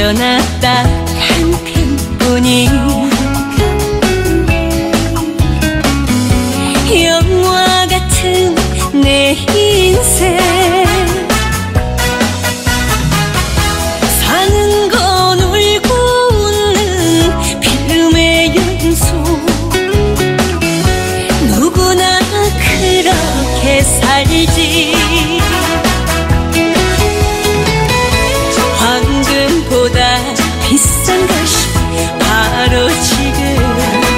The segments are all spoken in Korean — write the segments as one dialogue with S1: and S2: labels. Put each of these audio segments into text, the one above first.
S1: 태어났다 한 편뿐인 영화 같은 내 인생. 사는 건 울고 웃는 필름의 연속. 누구나 그렇게 살지. 황금보다 비싼 것이 바로 지금.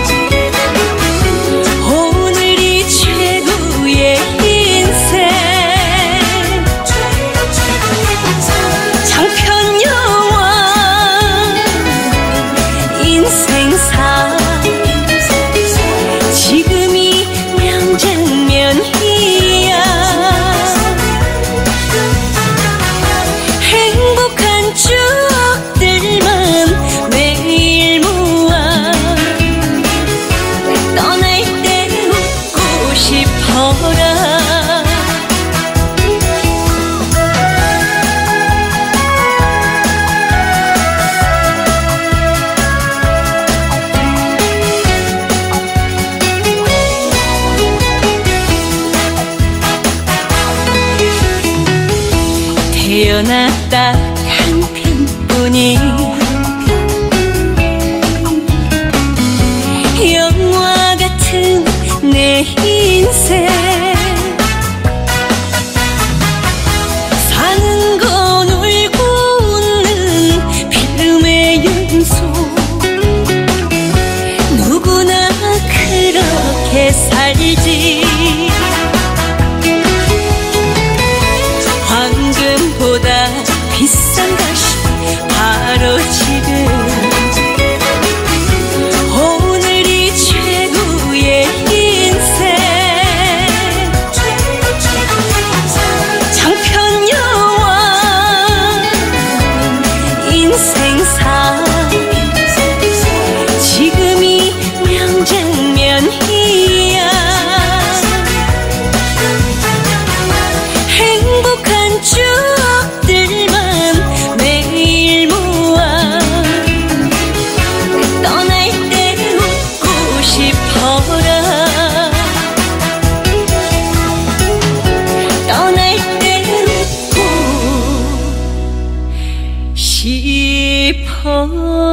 S1: 오늘이 최고의 인생. 장편 영화 인생사. 지금이 명장면이야. 행복한 추억들만 매일 모아. 떠날 때 웃고 싶어라. 태어났다 한 편뿐인 영화 같은 내 인생. 사는 건 울고 웃는 필름의 연속. 누구나 그렇게 살지. 황금보다 비싼 것이 바로 지금. 오늘이 최고의 인생. 장편 영화 인생사. 지금이 명장면이야. 행복한 추억들만 매일 모아. 떠날 때 웃고 싶어라. 떠날 때 웃고 싶어라.